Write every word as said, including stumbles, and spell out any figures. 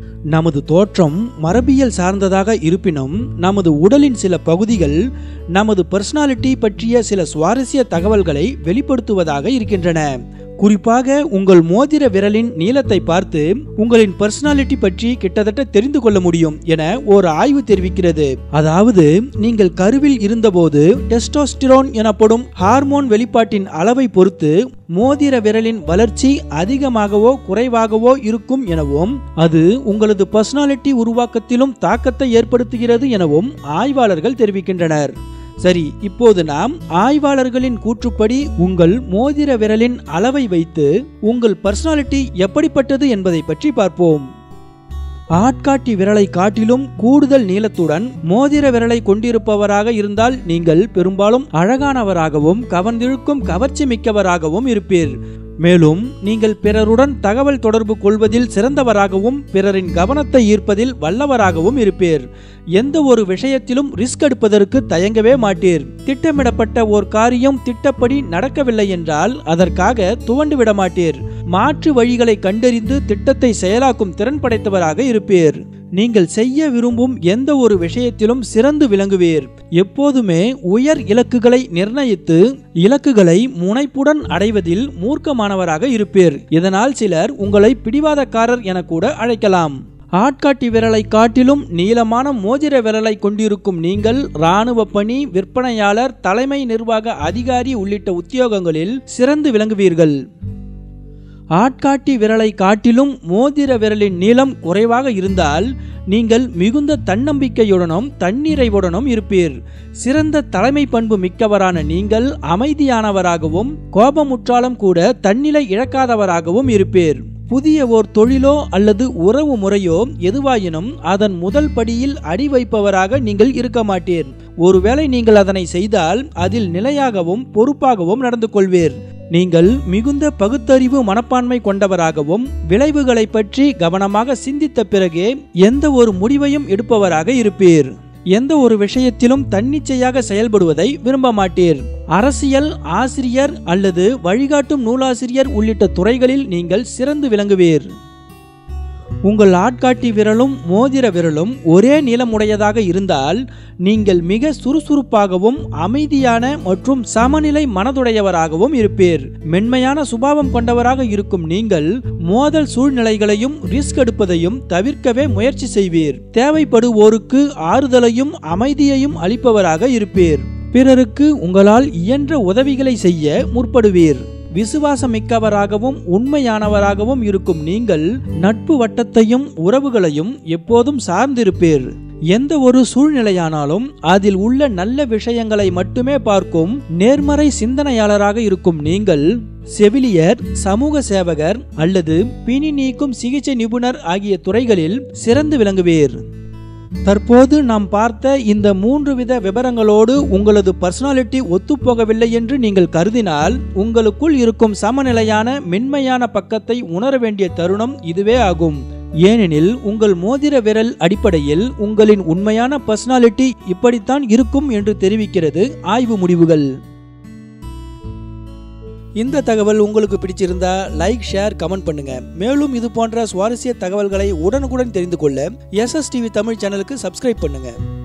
நமது தோற்றம் மரபியல் சார்ந்ததாக இருப்பினும் நமது உடலின் சில பகுதிகள் நமது பர்சனாலிட்டி பற்றிய சில சுவாரஸ்ய தகவல்களை வெளிப்படுத்துவதாக இருக்கின்றன. குறிப்பாக உங்கள் மோதிர விரலின் நீளத்தை பார்த்து உங்களின் பர்சனாலிட்டி பற்றி கிட்டத்தட்ட தெரிந்து கொள்ள முடியும் என ஒரு ஆய்வு தெரிவிக்கிறது. அதாவது நீங்கள் கருவில் இருந்தபோது டெஸ்டோஸ்டிரோன் எனப்படும் ஹார்மோன் வெளிப்பாட்டின் அளவை பொறுத்து மோதிர விரலின் வளர்ச்சி அதிகமாகவோ குறைவாகவோ இருக்கும் எனவும் அது உங்களது பர்சனாலிட்டி உருவாக்கத்திலும் தாக்கத்தை ஏற்படுத்துகிறது எனவும் ஆய்வாளர்கள் தெரிவிக்கின்றனர். சரி, இப்போது நாம் ஆய்வாளர்களின் கூற்றுப்படி உங்கள் மோதிர விரலின் அளவை வைத்து உங்கள் பர்சனாலிட்டி எப்படிப்பட்டது என்பதை பற்றி பார்ப்போம். ஆட்காட்டி விரலை காட்டிலும் கூடுதல் நீளத்துடன் மோதிர விரலை கொண்டிருப்பவராக இருந்தால் நீங்கள் பெரும்பாலும் அழகானவராகவும் கவர்ந்திழுக்கும் கவர்ச்சி மிக்கவராகவும் இருப்பீர். மேலும் நீங்கள் பிறருடன் தகவல் தொடர்பு கொள்வதில் சிறந்தவராகவும் பிறரின் கவனத்தை ஈர்ப்பதில் வல்லவராகவும் இருப்பீர். எந்த ஒரு விஷயத்திலும் ரிஸ்க் எடுப்பதற்கு தயங்கவே மாட்டீர். திட்டமிடப்பட்ட ஓர் காரியம் திட்டப்படி நடக்கவில்லை என்றால் அதற்காக துவண்டு விட மாட்டீர். மாற்று வழிகளை கண்டறிந்து திட்டத்தை செயலாக்கும் திறன் படைத்தவராக இருப்பீர். நீங்கள் செய்ய விரும்பும் எந்த ஒரு விஷயத்திலும் சிறந்து விளங்குவீர். எப்போதுமே உயர் இலக்குகளை நிர்ணயித்து இலக்குகளை முனைப்புடன் அடைவதில் மூர்க்கமானவராக இருப்பீர். இதனால் சிலர் உங்களை பிடிவாதக்காரர் என கூட அழைக்கலாம். ஆட்காட்டி விரலை காட்டிலும் நீளமான மோதிர விரலை கொண்டிருக்கும் நீங்கள் இராணுவ பணி, விற்பனையாளர், தலைமை நிர்வாக அதிகாரி உள்ளிட்ட உத்தியோகங்களில் சிறந்து விளங்குவீர்கள். ஆட்காட்டி விரலை காட்டிலும் மோதிர விரலின் நீளம் குறைவாக இருந்தால் நீங்கள் மிகுந்த தன்னம்பிக்கையுடனும் தன்னிறைவுடனும் இருப்பீர். சிறந்த தலைமை பண்பு மிக்கவரான நீங்கள் அமைதியானவராகவும் கோபமுற்றாலும் கூட தன்னிலை இழக்காதவராகவும் இருப்பீர். புதிய ஓர் தொழிலோ அல்லது உறவு முறையோ எதுவாயினும் அதன் முதல் படியில் அடி வைப்பவராக நீங்கள் இருக்க மாட்டீர். ஒருவேளை நீங்கள் அதனை செய்தால் அதில் நிலையாகவும் பொறுப்பாகவும் நடந்து கொள்வீர். நீங்கள் மிகுந்த பகுத்தறிவு மனப்பான்மை கொண்டவராகவும் விளைவுகளை பற்றி கவனமாக சிந்தித்த பிறகே எந்த ஒரு முடிவையும் எடுப்பவராக இருப்பீர். எந்த ஒரு விஷயத்திலும் தன்னிச்சையாக செயல்படுவதை விரும்ப மாட்டீர். அரசியல், ஆசிரியர் அல்லது வழிகாட்டும் நூலாசிரியர் உள்ளிட்ட துறைகளில் நீங்கள் சிறந்து விளங்குவீர். உங்கள் ஆட்காட்டி விரலும் மோதிர விரலும் ஒரே நீளமுடையதாக இருந்தால் நீங்கள் மிக சுறுசுறுப்பாகவும் அமைதியான மற்றும் சமநிலை மனதுடையவராகவும் இருப்பீர். மென்மையான சுபாவம் கொண்டவராக இருக்கும் நீங்கள் மோதல் சூழ்நிலைகளையும் ரிஸ்க் எடுப்பதையும் தவிர்க்கவே முயற்சி செய்வீர். தேவைப்படுவோருக்கு ஆறுதலையும் அமைதியையும் அளிப்பவராக இருப்பீர். பிறருக்கு உங்களால் இயன்ற உதவிகளை செய்ய முற்படுவீர். விசுவாசமிக்கவராகவும் உண்மையானவராகவும் இருக்கும் நீங்கள் நட்பு வட்டத்தையும் உறவுகளையும் எப்போதும் சார்ந்திருப்பீர். எந்த ஒரு சூழ்நிலையானாலும் அதில் உள்ள நல்ல விஷயங்களை மட்டுமே பார்க்கும் நேர்மறை சிந்தனையாளராக இருக்கும் நீங்கள் செவிலியர், சமூக சேவகர் அல்லது பிணி நீக்கும் சிகிச்சை நிபுணர் ஆகிய துறைகளில் சிறந்து விளங்குவீர். தற்போது நாம் பார்த்த இந்த மூன்று வித விவரங்களோடு உங்களது பர்சனாலிட்டி ஒத்துப்போகவில்லை என்று நீங்கள் கருதினால் உங்களுக்குள் இருக்கும் சமநிலையான மென்மையான பக்கத்தை உணர வேண்டிய தருணம் இதுவே ஆகும். ஏனெனில் உங்கள் மோதிர விரல் அடிப்படையில் உங்களின் உண்மையான பர்சனாலிட்டி இப்படித்தான் இருக்கும் என்று தெரிவிக்கிறது ஆய்வு முடிவுகள். இந்த தகவல் உங்களுக்கு பிடிச்சிருந்தா லைக், ஷேர், கமெண்ட் பண்ணுங்க. மேலும் இது போன்ற சுவாரஸ்ய தகவல்களை உடனுக்குடன் தெரிந்து கொள்ள எஸ் எஸ் டிவி தமிழ் சேனலுக்கு சப்ஸ்கிரைப் பண்ணுங்க.